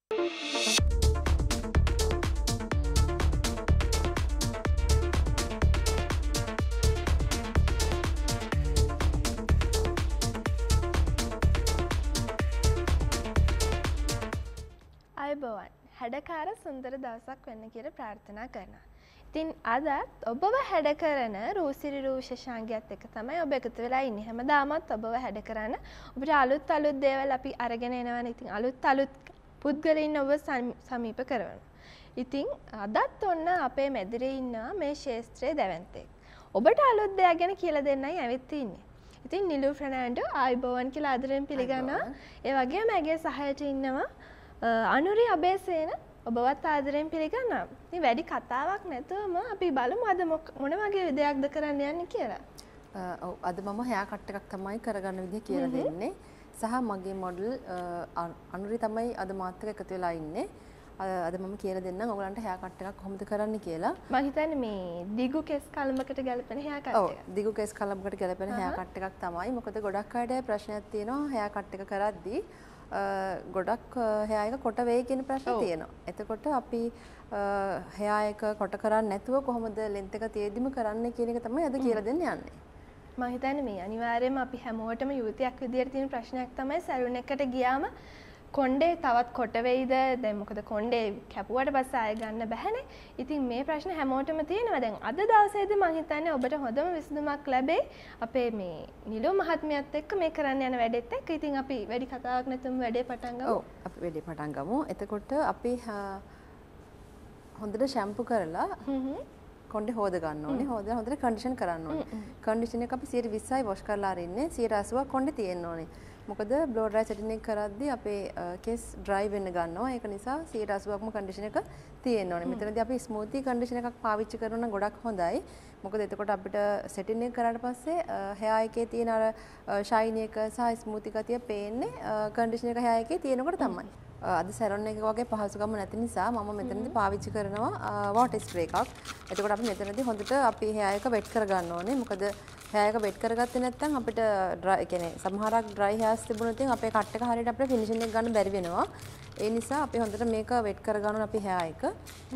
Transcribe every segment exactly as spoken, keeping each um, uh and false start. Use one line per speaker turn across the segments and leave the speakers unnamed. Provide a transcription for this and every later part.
අයබෝවන් හැඩකාර සුන්දර දවසක් වෙන්න කියලා ප්‍රාර්ථනා කරනවා. ඉතින් අදත් ඔබව හැඩ කරන රූසිරි රූ ශශාංගයත් එක්ක තමයි ඔබ එකතු වෙලා ඉන්නේ. හැමදාමත් ඔබව හැඩ කරන ඔබට අලුත් අලුත් දේවල් අපි අරගෙන එනවනේ. ඉතින් අලුත් අලුත් පුද්ගලයන් ඔබ සමීප කරනවා. ඉතින් අදත් ඔන්න අපේ මැදිරියේ ඉන්නවා මේ ශාස්ත්‍රයේ දැවැන්තෙක්. ඔබට අලුත් දෙයක් ගැන කියලා දෙන්නයි ඇවිත් ඉන්නේ. ඉතින් නිලු ෆර්නෑන්ඩෝ ආයුබෝවන් කියලා ආදරෙන් පිළිගන්නවා. ඒ වගේම ඇගේ සහයට ඉන්නවා අනුරි අබේසේන ඔබවත් ආදරෙන් පිළිගන්නවා. ඉතින් වැඩි කතාවක් නැතුවම අපි බලමු අද මොන වගේ දෙයක්ද කරන්න යන්නේ කියලා.
ඔව් අද මම හෙයා කට් එකක් තමයි කරගන්න විදිහ කියලා දෙන්නේ. සහ මගේ මොඩල් අනුරි තමයි අද මාත් එක්ක එකතු වෙලා ඉන්නේ. අද මම කියලා දෙන්නම් ඔයගලන්ට හෙයා කට් එකක් කොහොමද කරන්න කියලා.
මම හිතන්නේ මේ දිගු කෙස් කලඹකට ගැලපෙන හෙයා කට් එක.
ඔව් දිගු කෙස් කලඹකට ගැලපෙන හෙයා කට් එකක් තමයි. මොකද ගොඩක් අයට ප්‍රශ්නයක් තියෙනවා හෙයා කට් එක කරද්දී ගොඩක් හෙයා එක කොට වෙයි කියන ප්‍රශ්න තියෙනවා. එතකොට අපි හෙයා එක කොට කරන්නේ නැතුව කොහොමද ලෙන්ත් එක තියෙද්දිම කරන්නේ කියන එක තමයි අද කියලා දෙන්න යන්නේ.
මම හිතන්නේ මේ අනිවාර්යයෙන්ම අපි හැමෝටම යුවතියක් විදියට තියෙන ප්‍රශ්නයක් තමයි සැලුන් එකට ගියාම කොණ්ඩේ තවත් කොට වෙයිද? දැන් මොකද කොණ්ඩේ කැපුවට පස්සේ ආයෙ ගන්න බැහැනේ. ඉතින් මේ ප්‍රශ්න හැමෝටම තියෙනවා. දැන් අද දවසේදී මම හිතන්නේ ඔබට හොඳම විසඳුමක් ලැබෙයි අපේ මේ නිලු මහත්මියත් එක්ක මේ කරන්න යන වැඩෙත් එක්ක. ඉතින් අපි වැඩි කතාවක් නැතුවම වැඩේ පටන් ගමු.
ඔව් අපි වැඩේ පටන් ගමු. එතකොට අපි හොඳට ෂැම්පු කරලා කොණ්ඩේ හොද ගන්න ඕනේ. හොදලා හොඳට කන්ඩිෂන් කරන්න ඕනේ. කන්ඩිෂන් එක අපි සියයට විස්සයි වොෂ් කරලා අරින්නේ. සියයට අසූවක් කොණ්ඩේ තියෙන්න ඕනේ. මොකද බ්ලෝ ඩ්‍රයි සෙටින් එක කරද්දී අපේ කෙස් ඩ්‍රයි වෙන්න ගන්නවා. ඒක නිසා සියයට අසූවක්ම කන්ඩිෂන් එක තියෙන්න ඕනේ. මෙතනදී අපි ස්මූති කන්ඩිෂන් එකක් පාවිච්චි කරනවා නම් ගොඩක් හොඳයි. මොකද එතකොට අපිට සෙටින් එක කරාට පස්සේ හෙයා එකේ තියෙන අර ෂයිනි එක සහ ස්මූති ගතිය පේන්නේ කන්ඩිෂන් එක හෙයා එකේ තියෙනකොට තමයි. අද සැලොන් එක වගේ පහසුකම් නැති නිසා මම මෙතනදී පාවිච්චි කරනවා වෝටර් ස්ප්‍රේ එකක්. එතකොට අපි මෙතනදී හොඳට අපි හෙයා එක වෙට් කරගන්න ඕනේ. මොකද හෙයා එක වෙට් කරගත්තේ නැත්නම් අපිට ඩ්‍රයි කියන්නේ සමහරක් ඩ්‍රයි හෑර්ස් තිබුණොත් අපේ කට් එක හරියට අපිට ෆිනිෂින් එක ගන්න බැරි වෙනවා. ඒ නිසා අපි හොඳට මේක වෙට් කරගන්න ඕනේ අපි හෙයා එක.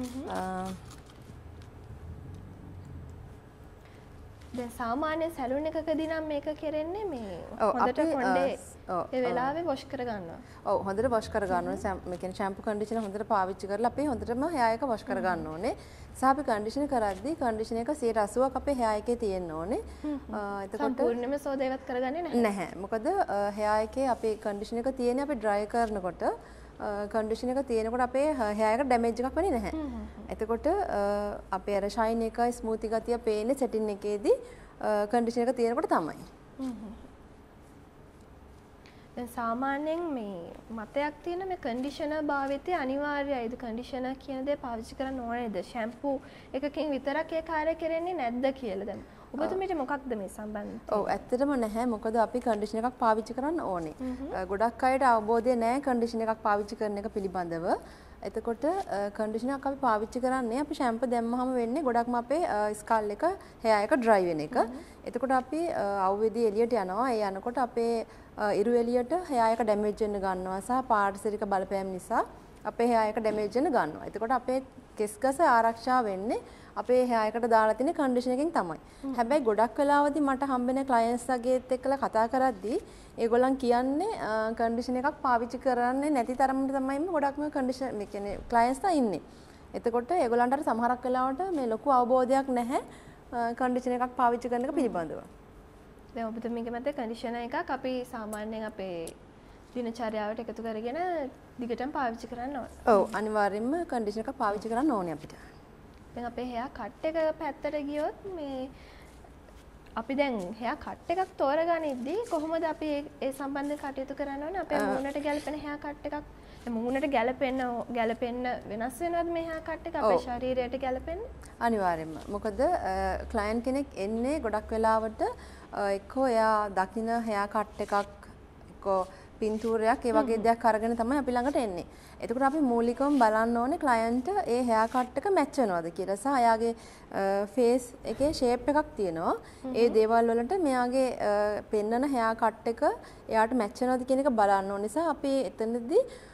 දැන් සාමාන්‍ය සැලුන් එකකදී නම් මේක කරන්නේ මේ හොඳට කොණ්ඩේ ඒ වෙලාවේ වොෂ් කර ගන්නවා.
ඔව් හොඳට වොෂ් කර ගන්න ඕනේ. මේ කියන්නේ ෂැම්පු කන්ඩිෂනර් හොඳට පාවිච්චි කරලා අපි හොඳටම හෙයා එක වොෂ් කර ගන්න ඕනේ. සහ අපි කන්ඩිෂන් කරද්දී කන්ඩිෂන් එක සියයට අසූවක් අපේ හෙයා එකේ තියෙන්න ඕනේ.
එතකොට සම්පූර්ණයෙන්ම සෝදාවත් කරගන්නේ නැහැ.
නැහැ. මොකද හෙයා එකේ අපේ කන්ඩිෂන් එක තියෙන්නේ අපි ඩ්‍රයි කරනකොට කන්ඩිෂන් එක තියෙනකොට අපේ හෙයා එක ඩැමේජ් එකක් වෙන්නේ නැහැ. එතකොට අපේ අර ෂයින් එක ස්මූති ගතිය පේන්නේ සෙටින් එකේදී කන්ඩිෂන් එක තියෙනකොට තමයි.
දැන් සාමාන්‍යයෙන් මේ මතයක් තියෙන මේ කන්ඩිෂනර් භාවිතය අනිවාර්යයිද? කන්ඩිෂනර් කියන දේ පාවිච්චි කරන්න ඕනේද? ෂැම්පූ එකකින් විතරක් ඒ කාර්යය කරන්නේ නැද්ද කියලා දැන් ඔබතුමීට මොකක්ද මේ සම්බන්ධය?
ඔව් ඇත්තටම නැහැ. මොකද අපි කන්ඩිෂනර් එකක් පාවිච්චි කරන්න ඕනේ. ගොඩක් අයට අවබෝධය නැහැ කන්ඩිෂනර් එකක් පාවිච්චි කරන එක පිළිබඳව. එතකොට කන්ඩිෂනර් එකක් අපි පාවිච්චි කරන්නේ අපි ෂැම්පු දැම්මහම වෙන්නේ ගොඩක්ම අපේ ස්කල් එක හෙයා එක ඩ්‍රයි වෙන එක. එතකොට අපි අවුවේදී එළියට යනවා. ඒ යනකොට අපේ ඉරු එළියට හෙයා එක ඩැමේජ් වෙන්න ගන්නවා සහ පාරිසරික බලපෑම් නිසා අපේ හෙයා එක ඩැමේජ් වෙන්න ගන්නවා. එතකොට අපේ කෙස් ගස ආරක්ෂා වෙන්නේ අපේ හෙයා එකට දාලා තියෙන කන්ඩිෂන් එකෙන් තමයි. හැබැයි ගොඩක් වෙලාවදී මට හම්බෙන ක්ලයන්ට්ස් ලගේත් එක්කලා කතා කරද්දී ඒගොල්ලන් කියන්නේ කන්ඩිෂන් එකක් පාවිච්චි කරන්නේ නැති තරමට තමයි ගොඩක්ම කන්ඩිෂන් මේ කියන්නේ ක්ලයන්ට්ස් ලා ඉන්නේ. එතකොට ඒගොල්ලන්ට අර සමහරක් වෙලාවට මේ ලොකු අවබෝධයක් නැහැ කන්ඩිෂන් එකක් පාවිච්චි කරන එක පිළිබඳව.
දැන් ඔබතුමීගේ මතේ කන්ඩිෂනර් එකක් අපි සාමාන්‍යයෙන් අපේ දිනචර්යාවට එකතු කරගෙන දිගටම පාවිච්චි කරන්න ඕනේ.
ඔව් අනිවාර්යයෙන්ම කන්ඩිෂනර් එකක් පාවිච්චි කරන්න ඕනේ අපිට.
දැන් අපේ හෙයා කට් එක පැත්තට ගියොත් මේ අපි දැන් හෙයා කට් එකක් තෝරගනිද්දී කොහොමද අපි ඒ සම්බන්ධව කටයුතු කරන්න ඕනේ? අපේ මූණට ගැලපෙන හෙයා කට් එකක් මූණට ගැලපෙන්න ගැලපෙන්න වෙනස් වෙනවද මේ හෙයා කට් එක අපේ ශරීරයට ගැලපෙන්න?
අනිවාර්යයෙන්ම. මොකද ක්ලයන්ට් කෙනෙක් එන්නේ ගොඩක් වෙලාවට එක්කෝ එයා දකින්න හෙයා කට් එකක් එක්කෝ පින්තූරයක් ඒ වගේ දෙයක් අරගෙන තමයි අපි ළඟට එන්නේ. එතකොට අපි මූලිකවම බලන්න ඕනේ ක්ලයන්ට් ඒ හෙයා කට් එක මැච් වෙනවද කියලා. සහ එයාගේ ෆේස් එකේ ෂේප් එකක් තියෙනවා. ඒ දේවල් වලට මෙයාගේ පෙන්නන හෙයා කට් එක එයාට මැච් වෙනවද කියන එක බලන්න ඕනේ. නිසා අපි එතනදී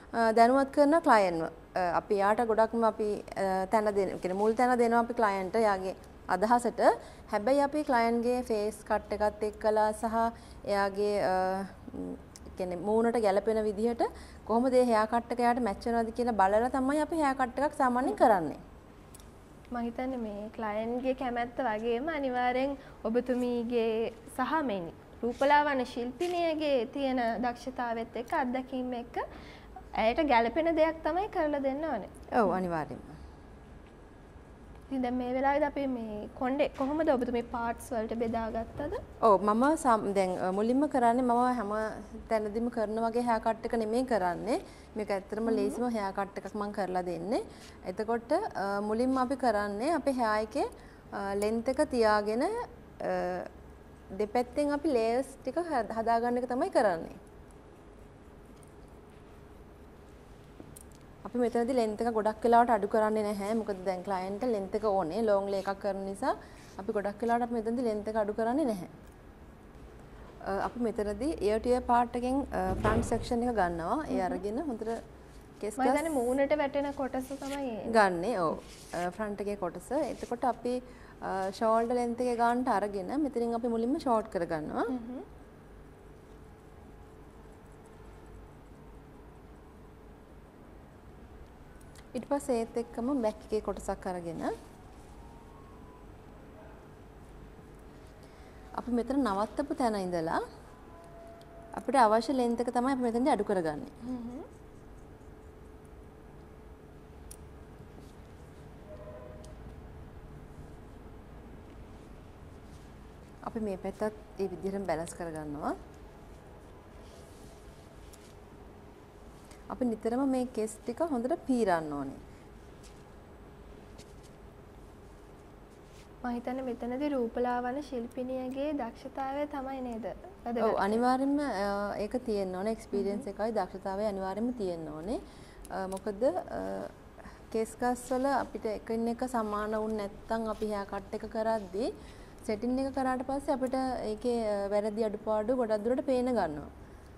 දැනුවත් කරන ක්ලයන්ට්ව. අපි යාට ගොඩක්ම අපි තැන දෙන කියන්නේ මුල් තැන දෙනවා අපි ක්ලයන්ට් යාගේ අදහසට. හැබැයි අපි ක්ලයන්ට්ගේ ෆේස් කට් එකත් එක්කලා සහ එයාගේ කියන්නේ මූණට ගැළපෙන විදිහට කොහොමද මේ හෙයා කට් එක යාට මැච් වෙනවද කියලා බලලා තමයි අපි හෙයා කට් එකක් සාමාන්‍යයෙන් කරන්නේ.
මම හිතන්නේ මේ ක්ලයන්ට්ගේ කැමැත්ත වගේම අනිවාර්යෙන් ඔබතුමීගේ සහ මේ රූපලාවන්‍ය ශිල්පිනියගේ තියෙන දක්ෂතාවෙත් එක්ක අත්දැකීම් එක්ක ඇයට ගැළපෙන දෙයක් තමයි කරලා දෙන්න ඕනේ.
ඔව් අනිවාර්යෙන්ම.
ඉතින් දැන් මේ වෙලාවේදී අපි මේ කොණ්ඩේ කොහොමද ඔබතුමී පාර්ට්ස් වලට බෙදාගත්තද?
ඔව් මම දැන් මුලින්ම කරන්නේ මම හැම තැනදීම කරන වගේ හෙයා කට් එක නෙමෙයි කරන්නේ. මේක ඇත්තටම ලේසිම හෙයා කට් එකක් මම කරලා දෙන්නේ. එතකොට මුලින්ම අපි කරන්නේ අපේ හෙයා එකේ ලෙන්ත් එක තියාගෙන දෙපැත්තෙන් අපි ලේයර්ස් ටික හදාගන්න එක තමයි කරන්නේ. අපි මෙතනදී ලෙන්ත් එක ගොඩක් වෙලාවට අඩු කරන්නේ නැහැ. මොකද දැන් ක්ලයන්ට් ලෙන්ත් එක ඕනේ. ලොන්ග් ලේ එකක් කරන නිසා අපි ගොඩක් වෙලාවට අපි මෙතනදී ලෙන්ත් එක අඩු කරන්නේ නැහැ. අපි මෙතනදී ear to ear part එකෙන් front section එක ගන්නවා. ඒ අරගෙන හොඳට කෙස්
මම හිතන්නේ මූණට වැටෙන කොටස තමයි
ගන්නෙ. ඔව්. front එකේ කොටස. එතකොට අපි shoulder length එක ගන්නට අරගෙන මෙතනින් අපි මුලින්ම short කරගන්නවා. ඊට පස්සේ ඒත් එක්කම බැක් එකේ කොටසක් අරගෙන අපි මෙතන නවත්තපු තැන ඉඳලා අපිට අවශ්‍ය ලෙන්ත් එක තමයි අපි මෙතනදී අඩු කරගන්නේ. අපි මේ පැත්තත් ඒ විදිහටම බැලන්ස් කරගන්නවා. අපි නිතරම මේ කෙස් ටික හොඳට පීරන්න ඕනේ.
මම හිතන්නේ මෙතනදී රූපලාවන්‍ය ශිල්පිනියගේ දක්ෂතාවය තමයි නේද?
ඔව් අනිවාර්යෙන්ම ඒක තියෙන්න ඕනේ. එක්ස්පීරියන්ස් එකයි දක්ෂතාවය අනිවාර්යෙන්ම තියෙන්න ඕනේ. මොකද කෙස් ගස් වල අපිට එකින් එක සමාන වුණ නැත්නම් අපි හෙයා කට් එක කරද්දී සෙටින් එක කරාට පස්සේ අපිට ඒකේ වැරදි අඩුපාඩු ගොඩක් දුරට පේන ගන්නවා.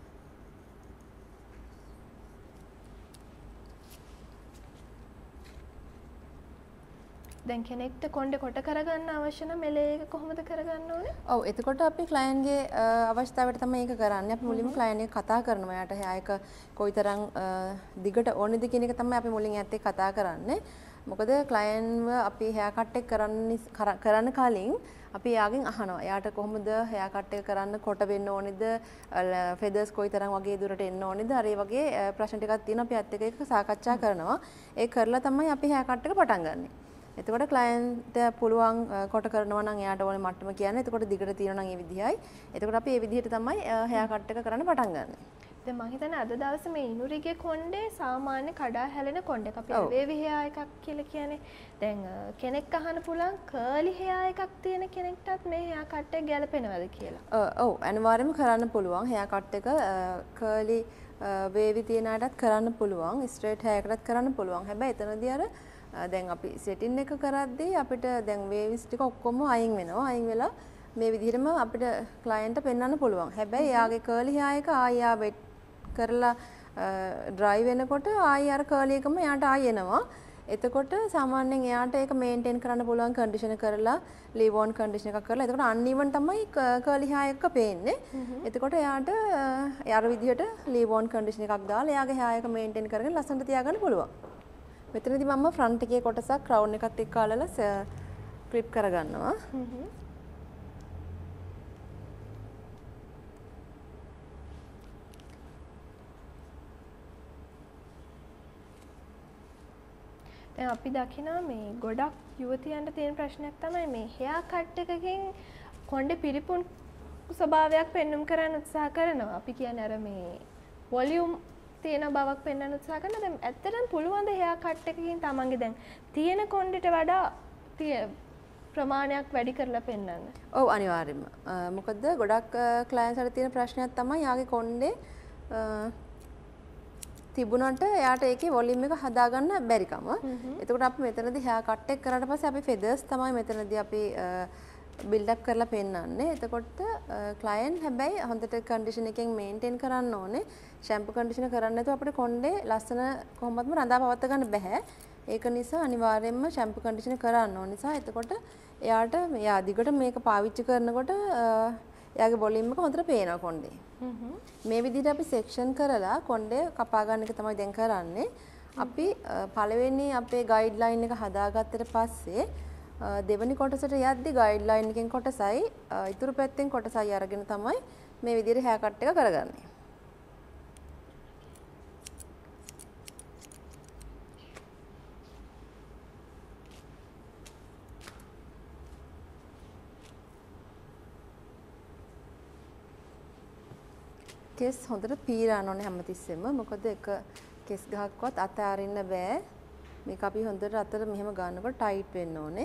දැන් කෙනෙක්ට කොණ්ඩේ කොට කරගන්න අවශ්‍ය නම් මෙලේ එක කොහොමද කරගන්න ඕනේ?
ඔව් එතකොට අපි ක්ලයන්ට්ගේ අවශ්‍යතාවයට තමයි ඒක කරන්නේ. අපි මුලින්ම ක්ලයන්ට් එක කතා කරනවා. යාට එයා එක කොයිතරම් දිගට ඕනේද කියන එක තමයි අපි මුලින් ඇත්තේ කතා කරන්නේ. මොකද ක්ලයන්ට්ව අපි හෙයා කට් එක කරන්න කරන්න කලින් අපි යාගෙන් අහනවා. එයාට කොහොමද හෙයා කට් එක කරන්න කොට වෙන්න ඕනේද? ෆෙදර්ස් කොයිතරම් වගේ දුරට එන්න ඕනේද? අර ඒ වගේ ප්‍රශ්න ටිකක් තියෙනවා. අපි ඇත්ත එක සාකච්ඡා කරනවා. ඒ කරලා තමයි අපි හෙයා කට් එක පටන් ගන්නෙ. එතකොට ක්ලයන්ට් පුළුවන් කොට කරනවා නම් එයාට ඕනේ මට්ටම කියන්නේ. එතකොට දිගට තියෙනවා නම් ඒ විදිහයි. එතකොට අපි ඒ විදිහට තමයි හෙයා කට් එක කරන්න පටන් ගන්නෙ.
දැන් මම හිතන්නේ අද දවසේ මේ ඉනුරිගේ කොණ්ඩේ සාමාන්‍ය කඩා හැලෙන කොණ්ඩයක්. අපි වේවි හෙයා එකක් කියලා කියන්නේ. දැන් කෙනෙක් අහන්න පුළුවන් කර්ලි හෙයා එකක් තියෙන කෙනෙක්ටත් මේ හෙයා කට් එක ගැලපෙනවද කියලා.
ඔව් අනිවාර්යයෙන්ම කරන්න පුළුවන්. හෙයා කට් එක කර්ලි වේවි තියන අයටත් කරන්න පුළුවන්. ස්ට්‍රේට් හෙයා එකටත් කරන්න පුළුවන්. හැබැයි එතනදී අර දැන් අපි සෙටින් එක කරද්දී අපිට දැන් වේවිස් ටික ඔක්කොම අයින් වෙනවා. අයින් වෙලා මේ විදිහටම අපිට ක්ලයන්ට්ට පෙන්වන්න පුළුවන්. හැබැයි එයාගේ කර්ලි හෙයා එක ආයෙ ආ වෙට් කරලා ඩ්‍රයි වෙනකොට ආයෙ අර කර්ලි එකම එයාට ආයෙ එනවා. එතකොට සාමාන්‍යයෙන් එයාට ඒක මේන්ටේන් කරන්න පුළුවන් කන්ඩිෂන් කරලා ලීව් ඔන් කන්ඩිෂන් එකක් කරලා එතකොට අන්ඊවන් තමයි කර්ලි හෙයා එක පේන්නේ. එතකොට එයාට අර විදිහට ලීව් ඔන් කන්ඩිෂන් එකක් දාලා එයාගේ හෙයා එක මේන්ටේන් කරගෙන ලස්සනට තියාගන්න පුළුවන්. මෙතනදී මම ෆ්‍රන්ට් එකේ කොටසක් ක්‍රවුන් එකත් එක්ක අල්ලලා ක්ලිප් කරගන්නවා.
දැන් අපි දකිනවා මේ ගොඩක් යුවතියන්ට තියෙන ප්‍රශ්නයක් තමයි මේ හෙයා කට් එකකින් කොණ්ඩේ පිරිපුන් ස්වභාවයක් පෙන්වුම් කරන්න උත්සාහ කරනවා. අපි කියන්නේ අර මේ වොලියුම් තියෙන බවක් පෙන්වන්න උත්සාහ කරනවා. දැන් ඇත්තටම පුළුවන් ද හෙයා කට් එකකින් තමන්ගේ දැන් තියෙන කොණ්ඩේට වඩා ප්‍රමාණයක් වැඩි කරලා පෙන්වන්න?
ඔව් අනිවාර්යයෙන්ම. මොකද ගොඩක් ක්ලයන්ට්ස්ලා තියෙන ප්‍රශ්නයක් තමයි යාගේ කොණ්ඩේ තිබුණාට එයාට ඒකේ වොලියුම් එක හදාගන්න බැරිකම. එතකොට අපි මෙතනදී හෙයා කට් එක කරාට පස්සේ අපි ෆෙදර්ස් තමයි මෙතනදී අපි බිල්ඩ් අප් කරලා පෙන්නන්නේ. එතකොට ක්ලයන්ට් හැබැයි හොඳට කන්ඩිෂන් එකෙන් මේන්ටේන් කරන්න ඕනේ. ෂැම්පු කන්ඩිෂනර් කරන්නේ නැතුව අපිට කොණ්ඩේ ලස්සන කොහොමත්ම රඳා පවත්වා ගන්න බෑ. ඒක නිසා අනිවාර්යයෙන්ම ෂැම්පු කන්ඩිෂනර් කරන්න ඕන නිසා එතකොට එයාට එයා දිගට මේක පාවිච්චි කරනකොට එයාගේ වොලියුම් එක හොඳට පේනවා කොණ්ඩේ. මේ විදිහට අපි සෙක්ෂන් කරලා කොණ්ඩේ කපා ගන්න එක තමයි දැන් කරන්නේ. අපි පළවෙනි අපේ ගයිඩ්ලයින් එක හදාගත්තට පස්සේ දෙවෙනි කොටසට යද්දි ගයිඩ්ලයින් එකෙන් කොටසයි ඉතුරු පැත්තෙන් කොටසයි අරගෙන තමයි මේ විදිහට හෙයා කට් එක කරගන්නේ. කෙස් හොඳට පීරන්න ඕනේ හැමතිස්සෙම. මොකද එක කෙස් ගහක්වත් අත අරින්න බෑ. මේක අපි හොඳට අතට මෙහෙම ගන්නකොට ටයිට් වෙන්න ඕනේ.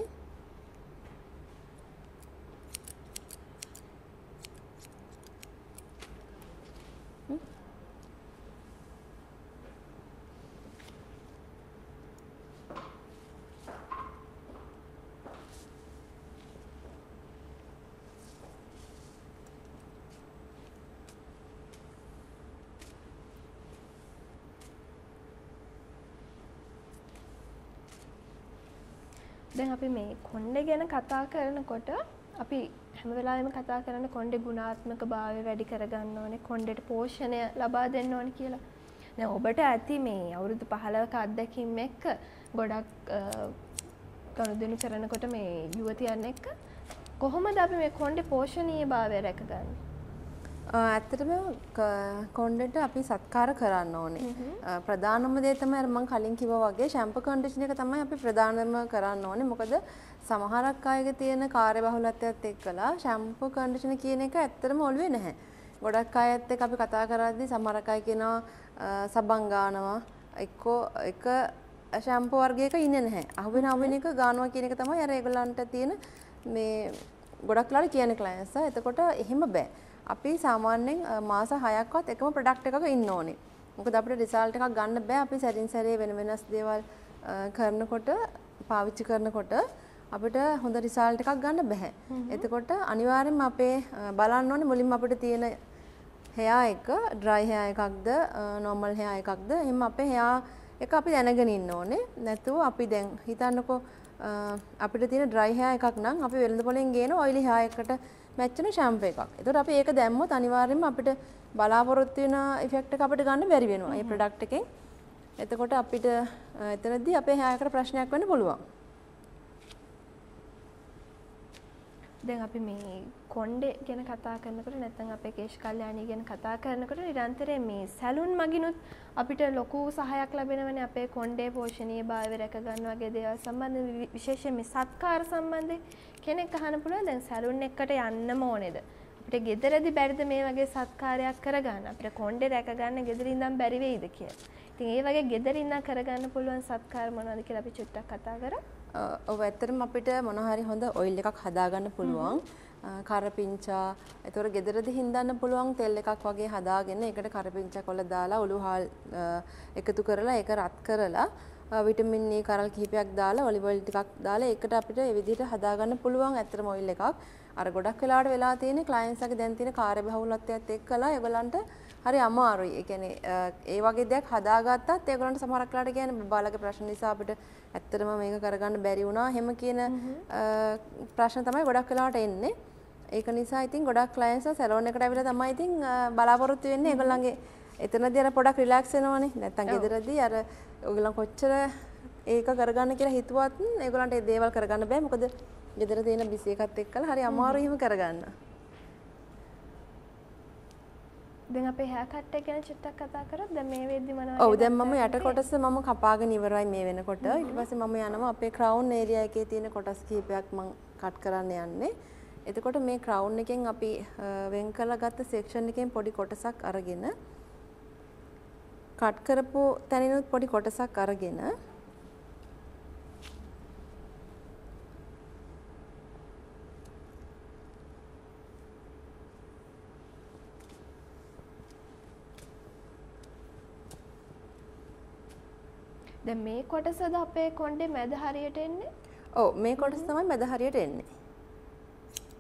දැන් අපි මේ කොණ්ඩේ ගැන කතා කරනකොට අපි හැම වෙලාවෙම කතා කරන්නේ කොණ්ඩේ ගුණාත්මක භාවය වැඩි කරගන්න ඕනේ, කොණ්ඩේට පෝෂණය ලබා දෙන්න ඕනේ කියලා. දැන් ඔබට ඇති මේ අවුරුදු පහළොවක අත්දැකීම් එක්ක ගොඩක් ගනුදෙනු කරනකොට මේ යුවතියන් එක්ක කොහොමද අපි මේ කොණ්ඩේ පෝෂණීය භාවය රැකගන්නේ?
ඇත්තටම කොණ්ඩේට අපි සත්කාර කරන්න ඕනේ. ප්‍රධානම දේ තමයි මම කලින් කිව්වා වගේ ෂැම්පු කන්ඩිෂනර් එක තමයි අපි ප්‍රධානම කරන්න ඕනේ. මොකද සමහරක් අයගේ තියෙන කාර්යබහුලත්වයත් එක්කලා ෂැම්පු කන්ඩිෂනර් කියන එක ඇත්තටම ඔළුවේ නැහැ. ගොඩක් අයත් එක්ක අපි කතා කරද්දී සමහරක් අය කියනවා සබන් ගානවා එක්කෝ එක ෂැම්පු වර්ගයක ඉන්නේ නැහැ. අහුවෙන අහුවෙන එක ගානවා කියන එක තමයි අර ඒගොල්ලන්ට තියෙන මේ ගොඩක් ලාට කියන ක්ලයන්ට්ස්. එතකොට එහෙම බෑ. අපි සාමාන්‍යයෙන් මාස හයක්වත් එකම ප්‍රොඩක්ට් එකක ඉන්න ඕනේ. මොකද අපිට රිසල්ට් එකක් ගන්න බෑ අපි සැරින් සැරේ වෙන වෙනස් දේවල් කරනකොට පාවිච්චි කරනකොට අපිට හොඳ රිසල්ට් එකක් ගන්න බෑ. එතකොට අනිවාර්යෙන්ම අපේ බලන්න ඕනේ මුලින්ම අපිට තියෙන හෙයා එක ඩ්‍රයි හෙයා එකක්ද නෝමල් හෙයා එකක්ද එහෙනම් අපේ හෙයා එක අපි දැනගෙන ඉන්න ඕනේ. නැතුව අපි දැන් හිතන්නකෝ අපිට තියෙන ඩ්‍රයි හෙයා එකක් නම් අපි වෙළඳ පොලෙන් ගේන ඔයිලි හෙයා එකට මැච්චන ෂැම්පු එකක්. ඒතකොට අපි ඒක දැම්මොත් අනිවාර්යයෙන්ම අපිට බලාපොරොත්තු වෙන ඉෆෙක්ට් එක අපිට ගන්න බැරි වෙනවා. මේ ප්‍රොඩක්ට් එකෙන්. එතකොට අපිට එතනදී අපේ හෙයා එකට ප්‍රශ්නයක් වෙන්න පුළුවන්.
දැන් අපි මේ කොණ්ඩේ ගැන කතා කරනකොට නැත්නම් අපේ කේශ කල්යාණී ගැන කතා කරනකොට නිරන්තරයෙන් මේ සැලුන් මගිනුත් අපිට ලොකු සහායක් ලැබෙනවනේ අපේ කොණ්ඩේ පෝෂණීය භාවය රැක ගන්න වගේ දේවල් සම්බන්ධ විශේෂයෙන් මේ සත්කාර සම්බන්ධයෙන් කෙනෙක් අහන්න පුළුවන් දැන් සැලුන් එකකට යන්නම ඕනේද අපිට ගෙදරදී බැරිද මේ වගේ සත්කාරයක් කරගන්න අපිට කොණ්ඩේ රැක ගන්න ගෙදරින් ඉඳන් බැරි වෙයිද කියලා. ඉතින් ඒ වගේ ගෙදරින් ඉඳන් කරගන්න පුළුවන් සත්කාර මොනවද කියලා අපි චුට්ටක් කතා කරා.
ඔව් ඇත්තටම අපිට මොන හරි හොඳ ඔයිල් එකක් හදාගන්න පුළුවන්. කරපිංචා ඒතකොට ගෙදරදී හින්දන්න පුළුවන් තෙල් එකක් වගේ හදාගෙන ඒකට කරපිංචා කොළ දාලා ඔලු හාල් එකතු කරලා ඒක රත් කරලා විටමින් E කරල් කිහිපයක් දාලා ඔලිව් ඔයිල් ටිකක් දාලා ඒකට අපිට මේ විදිහට හදාගන්න පුළුවන් ඇත්තටම ඔයිල් එකක්. අර ගොඩක් වෙලාවට වෙලා තියෙන ක්ලයන්ට්ස්ලාගේ දැන් තියෙන කාර්යබහුලත්වයත් එක්කලා ඒගොල්ලන්ට හරි අමාරුයි. ඒ කියන්නේ ඒ වගේ දෙයක් හදාගත්තත් ඒගොල්ලන්ට සමහරක් වෙලාවට කියන්නේ බාලගේ ප්‍රශ්න නිසා අපිට ඇත්තටම මේක කරගන්න බැරි වුණා. එහෙම කියන ප්‍රශ්න තමයි ගොඩක් වෙලාවට එන්නේ. ඒක නිසා ඉතින් ගොඩක් ක්ලයන්ට්ස්ලා සැලෝන් එකට ඇවිල්ලා තමයි ඉතින් බලාපොරොත්තු වෙන්නේ ඒගොල්ලන්ගේ එතනදී අර පොඩක් රිලැක්ස් වෙනවනේ. නැත්තම් ගෙදරදී අර ඔයගොල්ලන් කොච්චර ඒක කරගන්න කියලා හිතුවත් ඒගොල්ලන්ට ඒ දේවල් කරගන්න බෑ. මොකද ගෙදර තියෙන බිසි එකත් එක්කලා හරි අමාරුයි හිම කරගන්න.
දැන් අපේ hair cut එක ගැන චුට්ටක් කතා කරොත් දැන් මේ වෙද්දි මොනවද?
ඔව් දැන් මම යට කොටස මම කපාගෙන ඉවරයි මේ වෙනකොට. ඊට පස්සේ මම යනවා අපේ crown area එකේ තියෙන කොටස් කිහිපයක් මම කට් කරන්න යන්නේ. එතකොට මේ crown එකෙන් අපි වෙන් කරලා ගත්ත section එකෙන් පොඩි කොටසක් අරගෙන කට් කරපු තැනිනුත් පොඩි කොටසක් අරගෙන
දැන් මේ කොටසද අපේ කොණ්ඩේ මැද හරියට එන්නේ?
ඔව් මේ කොටස තමයි මැද හරියට එන්නේ.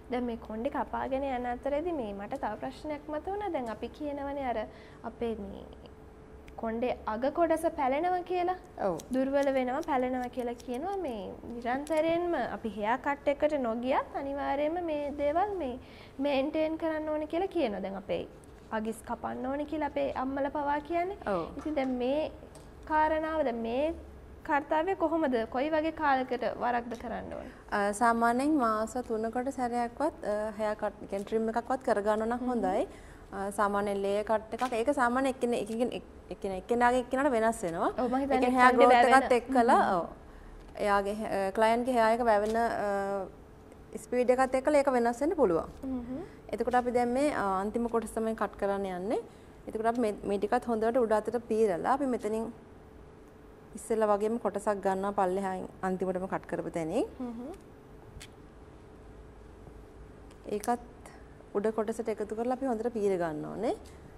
දැන් මේ කොණ්ඩේ කපාගෙන යන අතරේදී මේ මට තව ප්‍රශ්නයක් මතුවුණා. දැන් අපි කියනවනේ අර අපේ මේ කොණ්ඩේ අග කොටස පැලෙනවා කියලා.
ඔව්.
දුර්වල වෙනවා පැලෙනවා කියලා කියනවා. මේ නිරන්තරයෙන්ම අපි හෙයා කට් එකට නොගියත් අනිවාර්යයෙන්ම මේ දේවල් මේ මේන්ටේන් කරන්න ඕනේ කියලා කියනවා. දැන් අපේ අගිස් කපන්න ඕනේ කියලා අපේ අම්මලා පවා කියන්නේ.
ඔව්.
ඉතින් දැන් මේ කාරණාව දැන් මේ කාර්යය කොහොමද කොයි වගේ කාලයකට වරක්ද කරන්න ඕනේ?
සාමාන්‍යයෙන් මාස තුනකට සැරයක්වත් හෙයා කට් කියන්නේ ට්‍රිම් එකක්වත් කරගන්න නම් හොඳයි. සාමාන්‍ය ලේ කට් එකක් ඒක සාමාන්‍ය එක්කෙනෙක් එක්කෙනෙක් එක්කෙනෙක් එක්කෙනාගේ එක්කෙනාට වෙනස් වෙනවා.
ඔව් මම හිතන්නේ
හෙයා ග්‍රෝත් එකත් එක්කලා ඔව්. එයාගේ ක්ලයන්ට්ගේ හෙයා එක වැවෙන ස්පීඩ් එකත් එක්කලා ඒක වෙනස් වෙන්න පුළුවන්. හ්ම්. එතකොට අපි දැන් මේ අන්තිම කොටස තමයි කට් කරන්න යන්නේ. එතකොට අපි මේ ටිකත් හොඳට උඩ අතට පීරලා අපි මෙතනින් ඉස්සෙල්ලා වගේම කොටසක් ගන්නවා පල්ලෙහායින් අන්තිමටම කට් කරපු තැනින්. හ්ම්. ඒකත් උඩ කොටසට එකතු කරලා අපි හොඳට පීර ගන්න ඕනේ.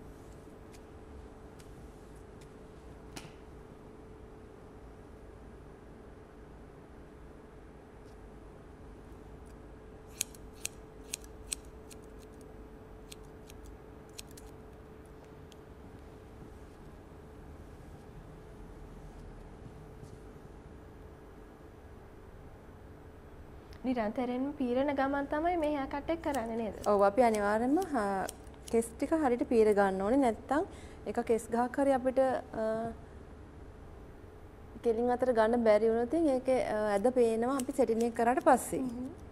නිරන්තරයෙන්ම පීරන ගමන් තමයි මේ හෙයා කට් එක කරන්නේ නේද?
ඔව් අපි අනිවාර්යෙන්ම කෙස් ටික හරියට පීර ගන්න ඕනේ නැත්නම් එක කෙස් ගහක් හරි අපිට කෙලින් අතර ගන්න බැරි වුණොත් ඒකේ ඇද පේනවා අපි සෙටින් එක කරාට පස්සේ.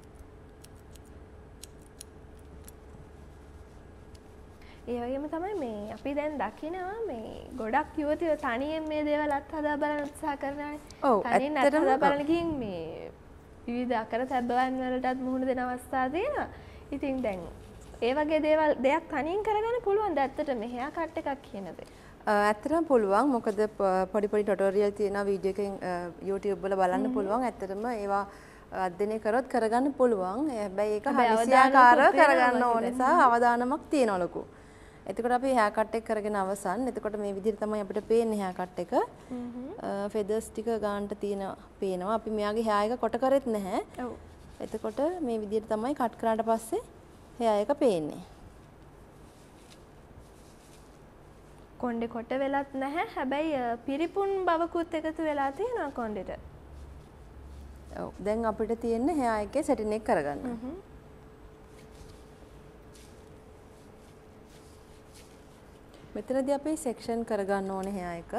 ඒ වගේම
තමයි මේ අපි දැන් දකිනවා මේ ගොඩක් යුවතියෝ තනියෙන් මේ දේවල් අත්හදා බලන්න උත්සාහ කරනවානේ.
ඔව්
තනියෙන් අත්හදා බලන ගින් මේ විවිධ අකර තැබ්බවන් වලටත් මුහුණ දෙන අවස්ථා තියෙනවා. ඉතින් දැන් ඒ වගේ දේවල් දෙයක් තනියෙන් කරගන්න පුළුවන් ද ඇත්තට මෙහෙයා කට් එකක් කියන දේ?
ඇත්තටම පුළුවන්. මොකද පොඩි පොඩි ටියුටෝරියල් තියෙනවා වීඩියෝ එකෙන් YouTube වල බලන්න පුළුවන්. ඇත්තටම ඒවා අධ්‍යයනය කරොත් කරගන්න පුළුවන්. හැබැයි ඒක හදිසියාකාරව කරගන්න ඕන නිසා අවදානමක් තියෙනවා ලොකු. එතකොට අපි හෙයා කට් එක කරගෙන අවසන්. එතකොට මේ විදිහට තමයි අපිට පේන්නේ හෙයා කට් එක. ෆෙදර්ස් ටික ගන්නට තියෙන පේනවා. අපි මෙයාගේ හෙයා එක කොට කරෙත් නැහැ. ඔව්. එතකොට මේ විදිහට තමයි කට් කරාට පස්සේ හෙයා එක පේන්නේ.
කොණ්ඩේ කොට වෙලත් නැහැ. හැබැයි පිරිපුන් බවකුත් එකතු වෙලා තියෙනවා කොණ්ඩෙට.
ඔව්. දැන් අපිට තියෙන්නේ හෙයා එකේ සෙටින් එක කරගන්න. මෙතනදී අපි සෙක්ෂන් කරගන්න ඕනේ හෙයා එක.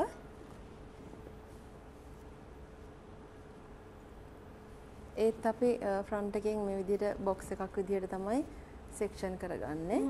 ඒත් අපි ෆ්‍රන්ට් එකෙන් මේ විදිහට බොක්ස් එකක් විදිහට තමයි සෙක්ෂන් කරගන්නේ.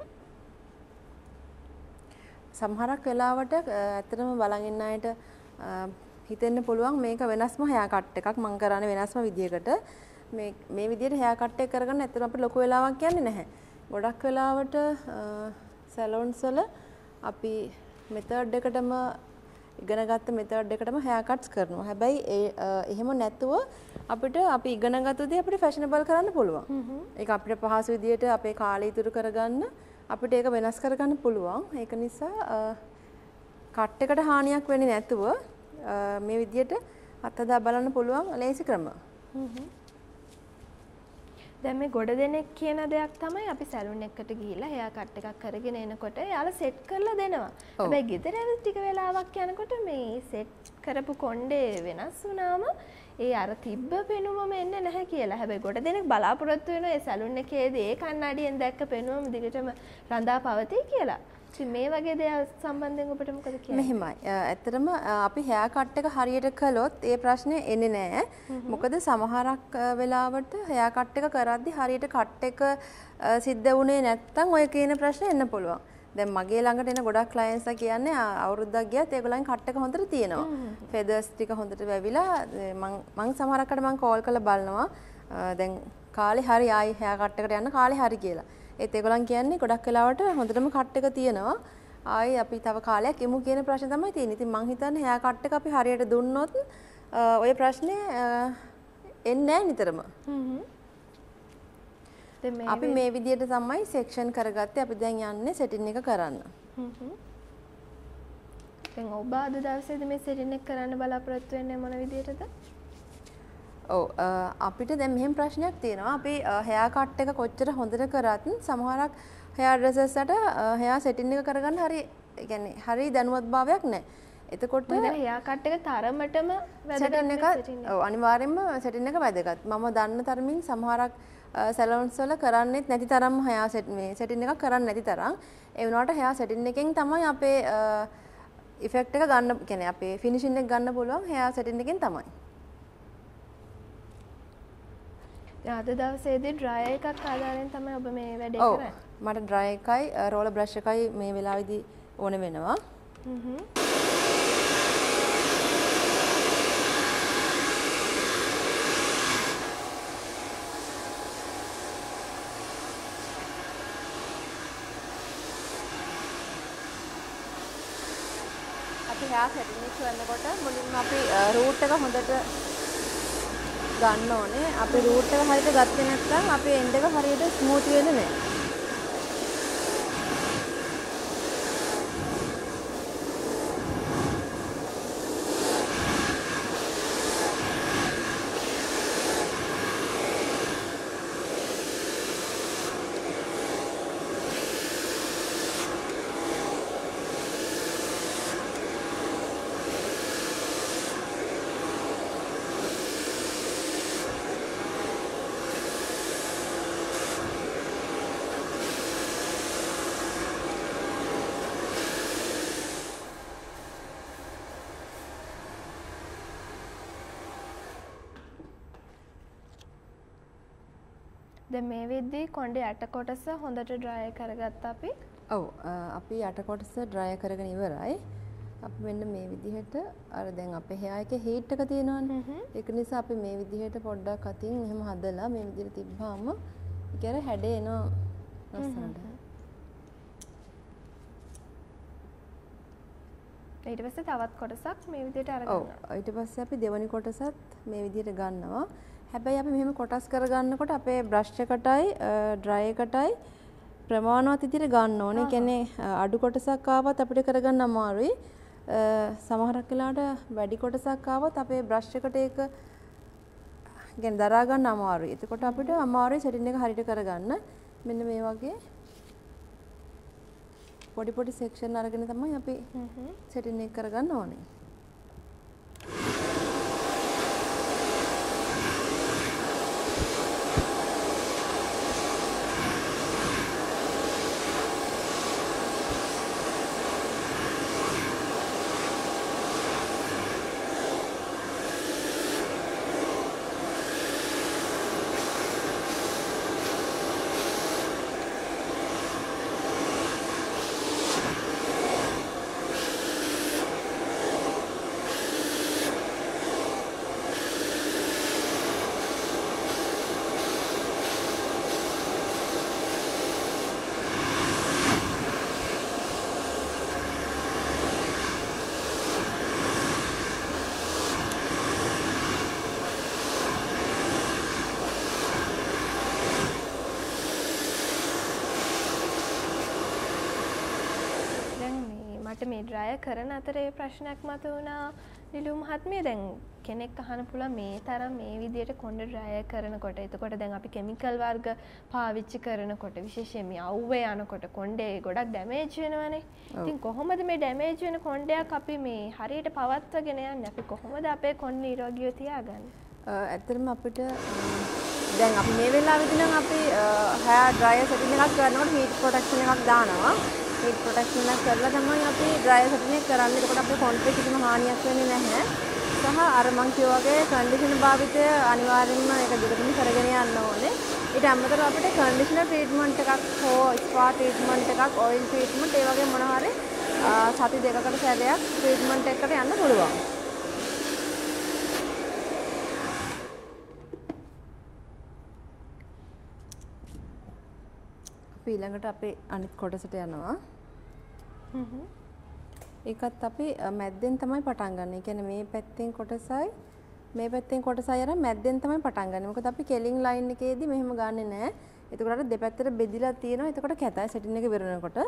සමහරක් වෙලාවට ඇත්තටම බලන් ඉන්න අයට හිතෙන්න පුළුවන් මේක වෙනස්ම හෙයා කට් එකක් මම කරන්නේ වෙනස්ම විදිහකට. මේ මේ විදිහට හෙයා කට් එක කරගන්න ඇත්තටම අපිට ලොකු වෙලාවක් යන්නේ නැහැ. ගොඩක් වෙලාවට සැලොන්ස් වල අපි මෙතඩ් එකටම ඉගෙන ගත්ත මෙතඩ් එකටම හෙයා කට්ස් කරනවා. හැබැයි ඒ එහෙම නැතුව අපිට අපි ඉගෙන ගත්ත දේ අපිට ෆැෂනබල් කරන්න පුළුවන්. ඒක අපිට පහසු විදියට අපේ කාලය ඉතුරු කරගන්න අපිට ඒක වෙනස් කරගන්න පුළුවන්. ඒක නිසා කට් එකට හානියක් වෙන්නේ නැතුව මේ විදියට අත්හදා බලන්න පුළුවන් ලේසි ක්‍රම.
දැන් මේ ගොඩ දෙනෙක් කියන දෙයක් තමයි අපි සැලුන් එකකට ගිහිල්ලා හෙයා කට් එකක් කරගෙන එනකොට යාලා සෙට් කරලා දෙනවා. හැබැයි ගෙදර ඇවිත් ටික වෙලාවක් යනකොට මේ සෙට් කරපු කොණ්ඩේ වෙනස් වුණාම ඒ අර තිබ්බ පෙනුමම එන්නේ නැහැ කියලා. හැබැයි ගොඩ දෙනෙක් බලාපොරොත්තු වෙනවා ඒ සැලුන් එකේදී ඒ කන්නඩියෙන් දැක්ක පෙනුම දිගටම රඳා පවතී කියලා. ඉතින් මේ වගේ දේවල් සම්බන්ධයෙන් ඔබට මොකද කියන්නේ?
මෙහෙමයි. ඇත්තටම අපි හෙයා කට් එක හරියට කළොත් ඒ ප්‍රශ්නේ එන්නේ නැහැ. මොකද සමහරක් වෙලාවට හෙයා කට් එක කරද්දි හරියට කට් එක සිද්ධ වුණේ නැත්නම් ඔය කියන ප්‍රශ්නේ එන්න පුළුවන්. දැන් මගේ ළඟට එන ගොඩක් ක්ලයන්ට්ස්ලා කියන්නේ අවුරුද්දක් ගියත් ඒගොල්ලන්ගේ කට් එක හොඳට තියෙනවා. ෆෙදර්ස් ටික හොඳට වැවිලා මම මම සමහරකට මම කෝල් කරලා බලනවා. දැන් කාලේ හරි ආයි හෙයා කට් එකට යන්න කාලේ හරි කියලා. ඒත් ඒගොල්ලන් කියන්නේ ගොඩක් වෙලාවට හොඳටම කට් එක තියෙනවා. ආයි අපි තව කාලයක් එමු කියන ප්‍රශ්නේ තමයි තියෙන්නේ. ඉතින් මං හිතන්නේ හෙයා කට් එක අපි හරියට දුන්නොත් ඔය ප්‍රශ්නේ එන්නේ නැහැ නිතරම. අපි මේ විදිහට තමයි සෙක්ෂන් කරගත්තේ. අපි දැන් යන්නේ සෙටින් එක කරන්න.
දැන් ඔබ අද දවසේදී මේ සෙටින් එක කරන්න බලාපොරොත්තු වෙන්නේ මොන විදිහටද?
ඔව් අපිට දැන් මෙහෙම ප්‍රශ්නයක් තියෙනවා. අපි හෙයා කට් එක කොච්චර හොඳට කරත් සමහරක් හෙයා ඩ්‍රෙසර්ස්ට හෙයා සෙටින් එක කරගන්න හරි ඒ කියන්නේ හරි දැනුවත්භාවයක් නැහැ. එතකොට
හෙයා කට් එක තරමටම
සෙටින් එක ඔව් අනිවාර්යයෙන්ම සෙටින් එක වැදගත්. මම දන්න තරමින් සමහරක් සැලොන්ස් වල කරන්නේත් නැති තරම් හෙයා සෙට් මේ සෙටින් එකක් කරන්නේ නැති තරම්. ඒ වුණාට හෙයා සෙටින් එකෙන් තමයි අපේ ඉෆෙක්ට් එක ගන්න කියන්නේ අපේ ෆිනිෂින් එක ගන්න පුළුවන් හෙයා සෙටින් එකෙන් තමයි.
අද දවසේදී ඩ්‍රයර් එකක් ආදාරෙන් තමයි ඔබ මේ වැඩේ කරන්නේ.
ඔව් මට ඩ්‍රයර් එකයි රෝලර් බ්‍රෂ් එකයි මේ වෙලාවේදී ඕන වෙනවා.
හ්ම්
අපි හෙයා සෙටින් එක කරනකොට මුලින්ම අපි රූට් එක හොඳට ගන්න ඕනේ. අපි රූට් එක හරියට ගත්තේ නැත්නම් අපේ එන්ඩ් එක හරියට ස්මූත් වෙන්නේ නැහැ.
දැන් මේ වෙද්දී කොණ්ඩේ යට කොටස හොඳට ඩ්‍රයර් කරගත්තා අපි.
ඔව් අපි යට කොටස ඩ්‍රයර් කරගෙන ඉවරයි. අපි මෙන්න මේ විදිහට අර දැන් අපේ හෙයා එකේ හීට් එක තියෙනවනේ. ඒක නිසා අපි මේ විදිහට පොඩ්ඩක් අතින් එහෙම හදලා මේ විදිහට තිබ්බාම ඒක අර හැඩේ එනවා ලස්සනට.
ඊට පස්සේ තවත් කොටසක් මේ විදිහට අරගෙන.
ඔව් ඊට පස්සේ අපි දෙවනි කොටසත් මේ විදිහට ගන්නවා. හැබැයි අපි මෙහෙම කොටස් කරගන්නකොට අපේ බ්‍රෂ් එකටයි ඩ්‍රයර් එකටයි ප්‍රමාණවත් විදිහට ගන්න ඕනේ. ඒ කියන්නේ අඩු කොටසක් ආවත් අපිට කරගන්න අමාරුයි. සමහරක් වෙලාවට වැඩි කොටසක් ආවත් අපේ බ්‍රෂ් එකට ඒක කියන්නේ දරා ගන්න අමාරුයි. එතකොට අපිට අමාරුයි සෙටින් එක හරියට කරගන්න. මෙන්න මේ වගේ පොඩි පොඩි සෙක්ෂන් අරගෙන තමයි අපි සෙටින් එක කරගන්න ඕනේ.
මේ ඩ්‍රයර් කරන අතරේ ප්‍රශ්නයක් මතුවුණා නිලු මහත්මිය. දැන් කෙනෙක් අහන්න පුළුවන් මේ තරම් මේ විදියට කොණ්ඩ ඩ්‍රයර් කරනකොට එතකොට දැන් අපි කෙමිකල් වර්ග පාවිච්චි කරනකොට විශේෂයෙන් මේ අවුවේ යනකොට කොණ්ඩේ ගොඩක් ඩැමේජ් වෙනවනේ. ඉතින් කොහොමද මේ ඩැමේජ් වෙන කොණ්ඩයක් අපි මේ හරියට පවත්වාගෙන යන්නේ? අපි කොහොමද අපේ කොණ්ඩ නිරෝගීව තියාගන්නේ?
ඇත්තටම අපිට දැන් අපි මේ වෙලාවෙදී නම් අපි hair dryer setting එකක් කරනකොට heat protection එකක් දානවා. heat protection එකක් කරලා තමයි අපි dryer setting එක කරන්නේ. එතකොට අපේ කොණ්ඩේ කිසිම හානියක් වෙන්නේ නැහැ. සහ අර මං කිව්වා වගේ conditioner භාවිතය අනිවාර්යෙන්ම ඒක දිගටම කරගෙන යන්න ඕනේ. ඊට අමතරව අපිට conditioner treatment එකක් හෝ spa treatment එකක් oil treatment ඒ වගේ මොනවා හරි සති දෙකකට සැරයක් treatment එකකට යන්න පුළුවන්. ඊළඟට අපේ අනිත් කොටසට යනවා. හ්ම්. ඒකත් අපි මැද්දෙන් තමයි පටන් ගන්න. ඒ කියන්නේ මේ පැත්තෙන් කොටසයි මේ පැත්තෙන් කොටසයි අර මැද්දෙන් තමයි පටන් ගන්න. මොකද අපි කෙලින් ලයින් එකේදී මෙහෙම ගන්නෙ නෑ. එතකොට අර දෙපැත්තට බෙදිලා තියෙනවා. එතකොට කැතයි සෙටින් එක ඉවරනකොට.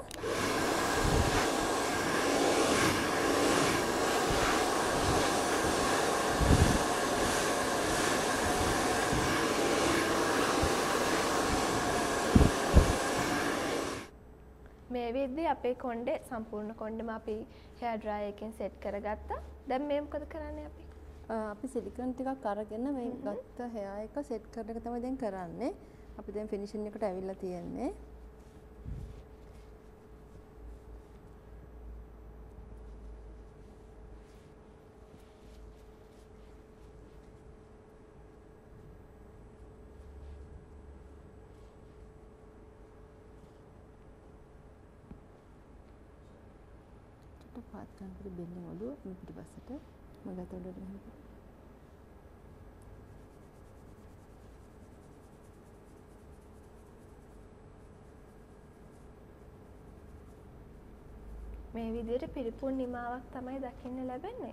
අපේ කොණ්ඩේ සම්පූර්ණ කොණ්ඩෙම අපි hair dryer එකෙන් set කරගත්තා. දැන් මේ මොකද කරන්නේ අපි?
අපි සිලිකන් ටිකක් අරගෙන මේ ගත්ත hair එක set කරන එක තමයි දැන් කරන්නේ. අපි දැන් finishing එකට ඇවිල්ලා තියෙන්නේ. පාත් ගන්න පුළු බෙල්ලෙන් ඔළුව මේ පිටිපස්සට මම ගත ඔළුවට ගහනවා.
මේ විදිහට පිරිපුන් නිමාවක් තමයි දකින්න ලැබෙන්නේ.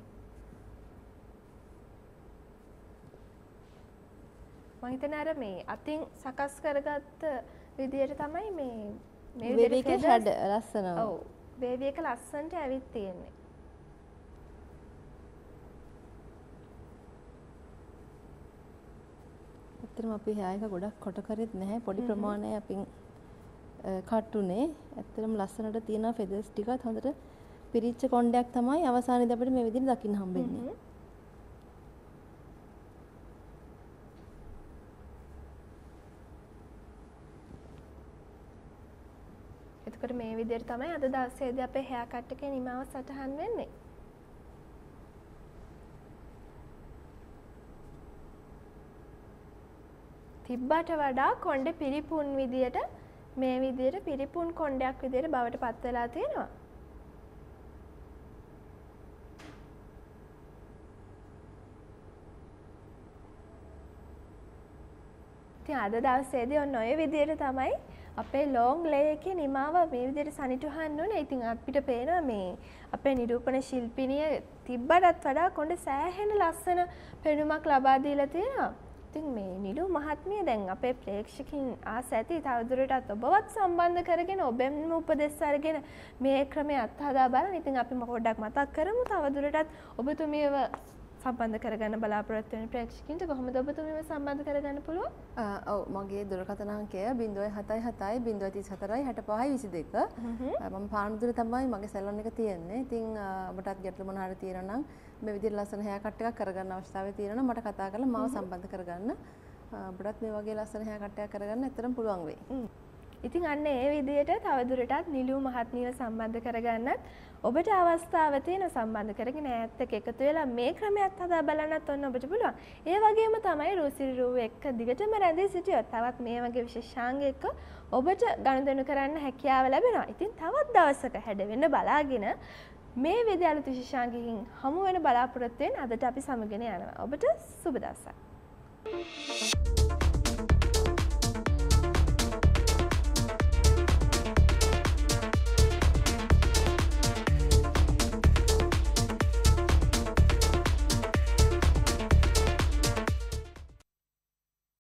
මම හිතන්නේ අර මේ අතින් සකස් කරගත්ත විදිහට තමයි මේ
මේ විදිහට හැඩ ලස්සන.
ඔව්. බේබි එක ලස්සනට ඇවිත් තියෙන්නේ.
ඇත්තටම අපි hair එක ගොඩක් කොට කරෙත් නැහැ. පොඩි ප්‍රමාණයක් අපින් කට් උනේ. ඇත්තටම ලස්සනට තියෙන feathers ටිකත් හොඳට පිරිච්ච කොණ්ඩයක් තමයි අවසානයේදී අපිට මේ විදිහට දකින්න හම්බෙන්නේ.
එතකොට මේ විදිහට තමයි අද දවසේදී අපේ hair cut එකේ නිමාව සටහන් වෙන්නේ. තිබ්බට වඩා කොණ්ඩේ පිරිපුන් විදියට මේ විදියට පිරිපුන් කොණ්ඩයක් විදියට බවට පත් වෙලා තියෙනවා. ඉතින් අද දවසේදී ඔන්න ඔය විදියට තමයි අපේ ලොංග් ලේ එකේ නිමාව මේ විදිහට සනිටුහන්න ඕනේ. ඉතින් අපිට පේනවා මේ අපේ නිරූපණ ශිල්පිනිය තිබ්බටත් වඩා කොණ්ඩේ සෑහෙන ලස්සන පෙනුමක් ලබා දීලා තියෙනවා. ඉතින් මේ නිලු මහත්මිය දැන් අපේ ප්‍රේක්ෂකින් ආස ඇති තවදුරටත් ඔබවත් සම්බන්ධ කරගෙන ඔබෙන්ම උපදෙස් අරගෙන මේ ක්‍රමය අත්හදා බලන්න. ඉතින් අපි පොඩ්ඩක් මතක් කරමු තවදුරටත් ඔබතුමියව සම්බන්ධ කරගන්න බලාපොරොත්තු වෙන ප්‍රේක්ෂකින්ට කොහොමද ඔබතුමියව සම්බන්ධ කරගන්න පුළුවන්?
ඔව් මගේ දුරකථන අංකය zero seven seven zero three four විසි පහයි විසි දෙක. මම පානදුර තමයි මගේ සැලොන් එක තියෙන්නේ. ඉතින් ඔබටත් ගැටලු මොන හරි තියෙනවා නම් මේ විදිහට ලස්සන hair cut එකක් කරගන්න අවශ්‍යතාවය තියෙනවා නම් මට කතා කරලා මාව සම්බන්ධ කරගන්න. ඔබටත් මේ වගේ ලස්සන hair cut එකක් කරගන්න ඇත්තටම පුළුවන් වෙයි.
ඉතින් අන්න ඒ විදිහට තවදුරටත් නිලු මහත්මියව සම්බන්ධ කරගන්නත් ඔබට අවස්ථාව තියෙන සම්බන්ධ කරගෙන ඈත් එක්ක එකතු වෙලා මේ ක්‍රමයක් හදා බලන්නත් ඔන්න ඔබට පුළුවන්. ඒ වගේම තමයි රුසිරි රූ එක්ක දිගටම රැඳී සිටියොත් තවත් මේ වගේ විශේෂාංග එක්ක ඔබට ගනුදෙනු කරන්න හැකියාව ලැබෙනවා. ඉතින් තවත් දවසක හැඩවෙන්න බලාගෙන මේ විදිහට අලුත් විශේෂාංගකින් හමු වෙන බලාපොරොත්තු වෙන අදට අපි සමගින යනවා. ඔබට සුබ දවසක්.